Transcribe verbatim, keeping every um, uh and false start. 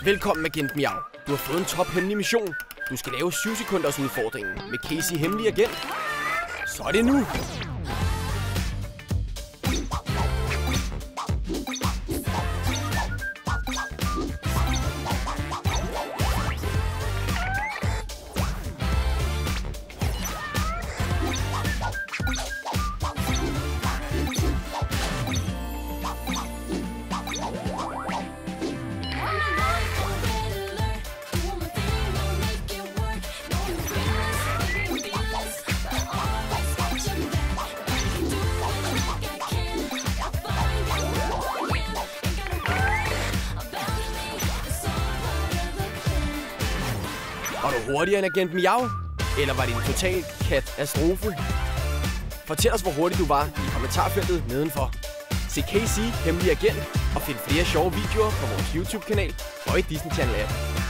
Velkommen, Agent Miau. Du har fået en tophemmelig mission. Du skal lave syv sekunders udfordringen med Casey Hemmelig Agent. Så er det nu! Var du hurtigere end Agent Miau? Eller var det en total katastrofe? Fortæl os, hvor hurtig du var i kommentarfeltet nedenfor. Se Casey Hemmelig Agent og find flere sjove videoer på vores YouTube-kanal og i Disney Channel app.